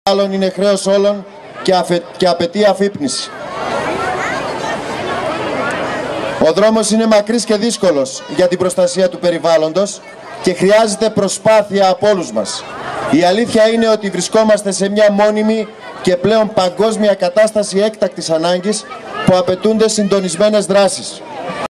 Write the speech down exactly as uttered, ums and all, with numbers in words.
Άλλον είναι χρέος όλων και, αφε... και απαιτεί αφύπνιση. Ο δρόμος είναι μακρύς και δύσκολος για την προστασία του περιβάλλοντος και χρειάζεται προσπάθεια από όλους μας. Η αλήθεια είναι ότι βρισκόμαστε σε μια μόνιμη και πλέον παγκόσμια κατάσταση έκτακτης ανάγκης που απαιτούνται συντονισμένες δράσεις.